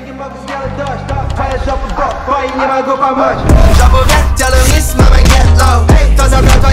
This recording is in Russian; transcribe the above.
Já vou ver, tell them it's mama get low. Cause I'm not